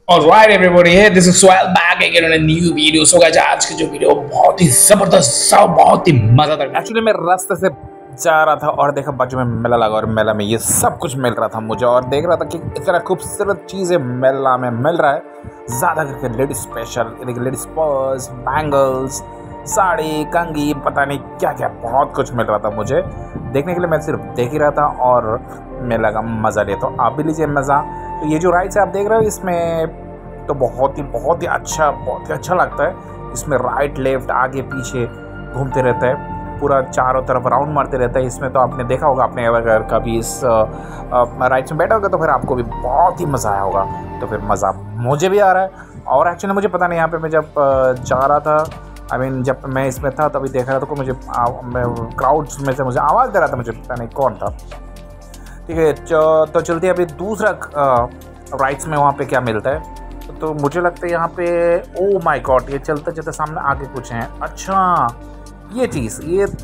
Alright everybody, hey, this is Swell back again on a new video. So guys, आज की जो video बहुत ही जबरदस्त और बहुत ही मजेदार। एक्चुअली मैं रास्ते से जा रहा था और देखा बाजू में मेला लगा और मेला में ये सब कुछ मिल रहा था मुझे, और देख रहा था कि इतना खूबसूरत चीज़ें मेला में मिल रहा है। ज़्यादा करके ladies special, ladies purse, bangles, sari, कंघी, पता नहीं क्या क्या बहुत कुछ मिल रहा था मुझे देखने के लिए। मैं सिर्फ देख ही रहा था और मेला का मज़ा लिया। तो आप भी लीजिए मज़ा। तो ये जो राइड्स आप देख रहे हो इसमें तो बहुत ही अच्छा लगता है। इसमें राइट लेफ्ट आगे पीछे घूमते रहता है, पूरा चारों तरफ राउंड मारते रहता है। इसमें तो आपने देखा होगा, आपने अगर कभी इस राइड्स में बैठा होगा तो फिर आपको भी बहुत ही मज़ा आया होगा। तो फिर मज़ा मुझे भी आ रहा है। और एक्चुअली मुझे पता नहीं, यहाँ पे मैं जब जा रहा था, जब मैं इसमें था तभी देखा रहा था को मुझे क्राउड्स में से मुझे आवाज़ दे रहा था, मुझे पता नहीं कौन था। ठीक है, तो चलते अभी दूसरा राइड्स में वहाँ पे क्या मिलता है। तो मुझे लगता है यहाँ पे, ओ माय गॉड, ये चलते चलते सामने आगे कुछ हैं। अच्छा, ये चीज़,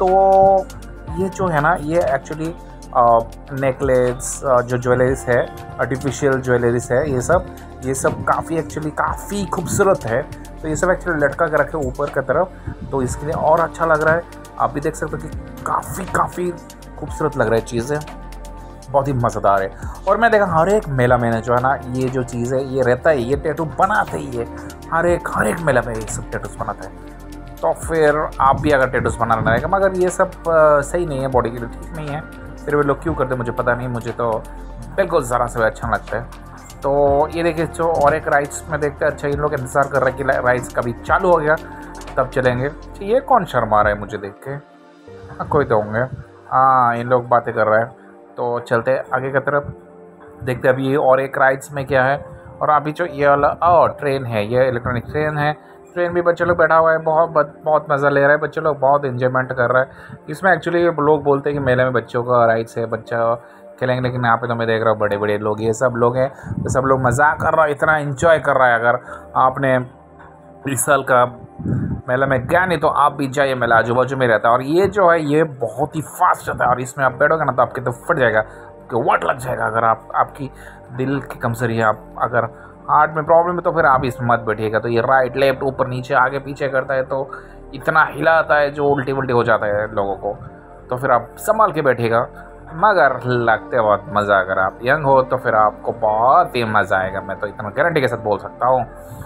ये जो है ना, ये एक्चुअली नेकलेस, जो ज्वेलरीज है, आर्टिफिशियल ज्वेलरीज है, ये सब काफ़ी खूबसूरत है। तो ये सब एक्चुअली लटका के रखे ऊपर की तरफ, तो इसके लिए और अच्छा लग रहा है। आप भी देख सकते हो कि काफ़ी खूबसूरत लग रहा है चीज़ें, बहुत ही मज़ेदार है। और मैं देखा हर एक मेला में जो है ना, ये जो चीज़ है ये रहता है, ये टैटू बनाते ही है। हर एक मेला में ये सब टैटूस बनाते हैं। तो फिर आप भी अगर टैटूस बनाना रहेगा, मगर ये सब सही नहीं है, बॉडी के लिए ठीक नहीं है। फिर वे लोग क्यों करते मुझे पता नहीं, मुझे तो बिल्कुल ज़रा से अच्छा लगता है। तो ये देखिए, जो और एक राइड्स में देखते हैं। अच्छा, इन लोग इंतज़ार कर रहे हैं कि राइड्स कभी चालू हो गया तब चलेंगे। अच्छा, ये कौन शर्मा रहा है मुझे देख के? हाँ, कोई तो होंगे। हाँ, इन लोग बातें कर रहे हैं। तो चलते आगे की तरफ, देखते अभी ये और एक राइड्स में क्या है। और अभी जो ये वाला ट्रेन है, ये इलेक्ट्रॉनिक ट्रेन है। ट्रेन भी बच्चे लोग बैठा हुआ है, बहुत मज़ा ले रहा है, बच्चे लोग बहुत इन्जॉयमेंट कर रहा है इसमें। एक्चुअली लोग बोलते हैं कि मेले में बच्चों का राइड्स है, बच्चा खेलेंगे, लेकिन यहाँ पे तो मैं देख रहा हूँ बड़े लोग, ये सब लोग हैं, तो सब लोग मज़ाक कर रहा है, इतना इन्जॉय कर रहा है। अगर आपने इस साल का मेला में गया नहीं तो आप भी जाइए, मेला आजू बाजू में रहता है। और ये जो है ये बहुत ही फास्ट रहता है, और इसमें आप बैठोगे ना तो आपके तो फट जाएगा, वाट लग जाएगा। अगर आपकी दिल की कमजोरी है, आप अगर हार्ट में प्रॉब्लम है तो फिर आप इसमें मत बैठिएगा। तो ये राइट लेफ्ट ऊपर नीचे आगे पीछे करता है, तो इतना हिलाता है जो उल्टी हो जाता है लोगों को। तो फिर आप संभाल के बैठिएगा, मगर लगते बहुत मज़ा। अगर आप यंग हो तो फिर आपको बहुत ही मज़ा आएगा, मैं तो इतना गारंटी के साथ बोल सकता हूँ।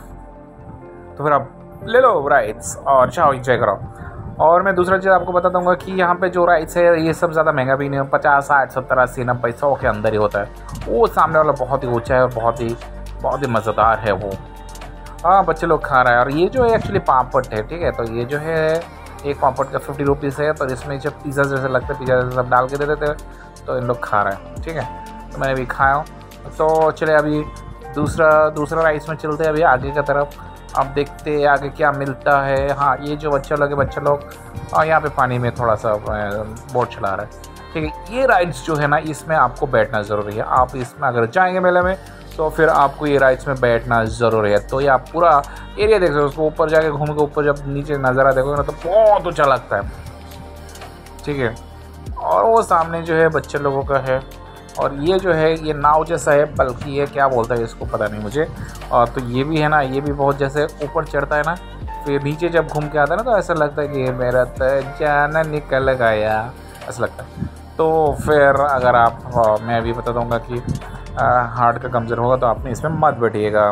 तो फिर आप ले लो राइड्स और चाहो एंजॉय करो। और मैं दूसरा चीज़ आपको बता दूंगा कि यहाँ पे जो राइड्स है ये सब ज़्यादा महंगा भी नहीं है, 50, 60, 70, 80, 90, 100 के अंदर ही होता है। वो सामने वाला बहुत ही ऊंचा है और बहुत ही मज़ेदार है वो। हाँ, बच्चे लोग खा रहा है। और ये जो है एक्चुअली पापड़ है, ठीक है। तो ये जो है एक पापड़ का 50 रुपीज़ है। तो इसमें जब पिज़्ज़ा जैसे लगता है, पिज़्ज़ा जैसे सब डाल के दे देते हैं, तो इन लोग खा रहे हैं, ठीक है। तो मैंने भी खाया हूँ। तो चले अभी दूसरा राइड्स में चलते हैं अभी आगे की तरफ। अब देखते हैं आगे क्या मिलता है। हाँ, ये जो बच्चे लोग और यहाँ पे पानी में थोड़ा सा बोट चला रहा है, ठीक है। ये राइड्स जो है ना, इसमें आपको बैठना ज़रूरी है। आप इसमें अगर जाएंगे मेले में तो फिर आपको ये राइड्स में बैठना ज़रूरी है। तो ये आप पूरा एरिया देख सकते हो, उसको ऊपर जाके घूम के ऊपर जब नीचे नज़ारा देखोगे ना तो बहुत अच्छा लगता है, ठीक है। और वो सामने जो है बच्चे लोगों का है। और ये जो है ये नाव जैसा है, बल्कि ये क्या बोलता है इसको पता नहीं मुझे। और तो ये भी है ना, ये भी बहुत जैसे ऊपर चढ़ता है ना, फिर नीचे जब घूम के आता है ना तो ऐसा लगता है कि मेरा तो जाना निकल गया, ऐसा लगता है। तो फिर अगर आप मैं भी बता दूंगा कि हार्ट का कमज़ोर होगा तो आपने इसमें मत बैठिएगा।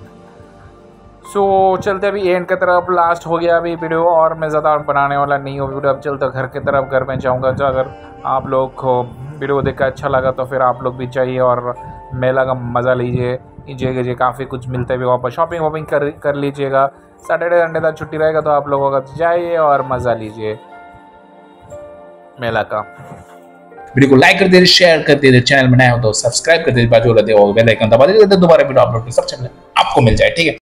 सो चलते अभी एंड की तरफ, लास्ट हो गया अभी वीडियो, और मैं ज़्यादा बनाने वाला नहीं हूँ वीडियो। अब चलते घर की तरफ, घर में जाऊँगा। तो अगर आप लोग को वीडियो देख कर अच्छा लगा तो फिर आप लोग भी चाहिए और मेला का मज़ा लीजिए, इंजॉय कीजिए। काफ़ी कुछ मिलता है भी, वहाँ पर शॉपिंग कर लीजिएगा। सैटरडे संडे तक छुट्टी रहेगा तो आप लोगों का जाइए और मज़ा लीजिए मेला का। वीडियो को लाइक कर दीजिए, शेयर कर दीजिए, चैनल में नए हो तो सब्सक्राइब कर दीजिए, बाजू वाला बेल आइकन दबा दीजिए, दोबारा वीडियो अपलोड कर सबसे पहले आपको मिल जाए, ठीक है।